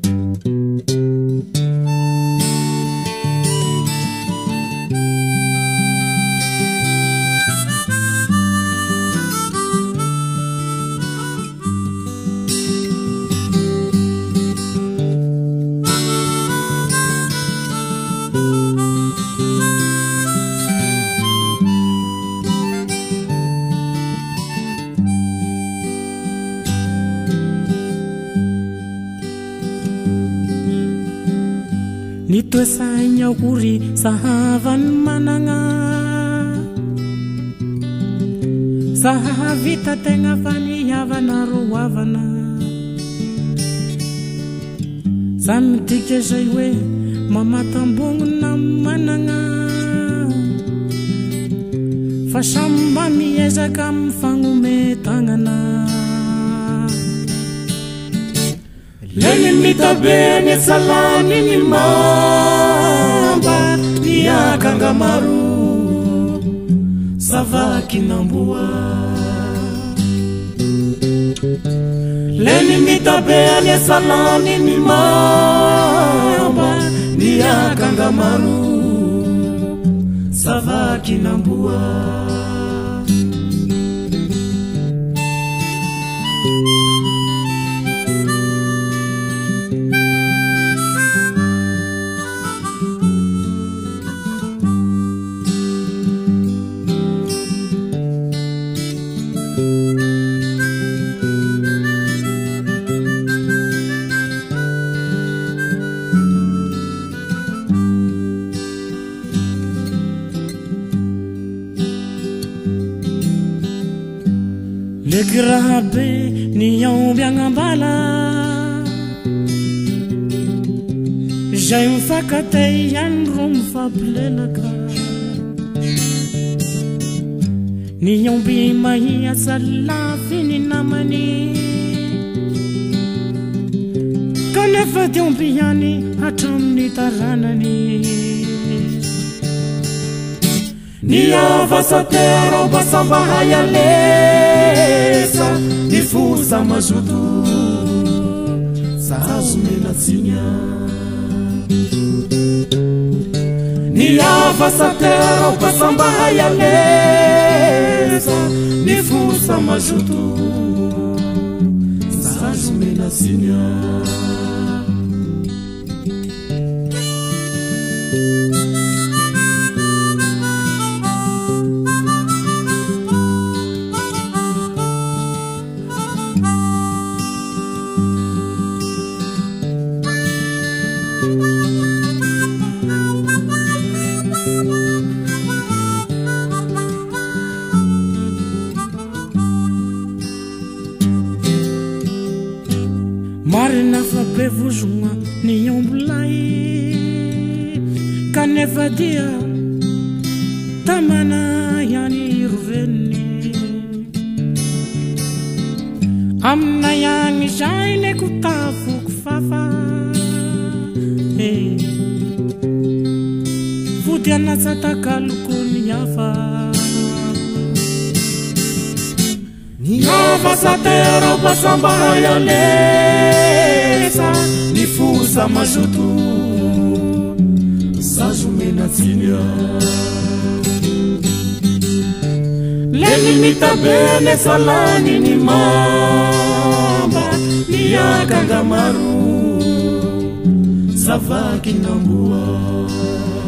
Nitoesay nyaory sahavany managna sahavita tegna faniavana roavana samidika zay hoe mamatambongona managna fa samba miezaka mifagnometanana Leni mitabene salani ni mamba Niakanga maru Savaki nambua Leni mitabene salani ni mamba Niakanga maru Savaki nambua Le grabe ni yombiangambala Jay mfakatay yanro mfaplelaka Ni yombi mahia salafini namani Kanefa yombiani hatamni taranani Ni avasatero basamba hayalesa Difusa majudu Sazumena tsinya Ni avasatero basamba hayalesa Difusa majudu Sazumena tsinya Marina fa bevujuma ni yombulai Kanefa dia tamana yani ruveni Amna yani shaine kutafu kufafa Fudiana sataka lukuni yafa Nova satero basamba hayalesa Nifusa majutu Sajumena tsinya Leni mitabene salani ni mamba Niakanga maru Savaki nambua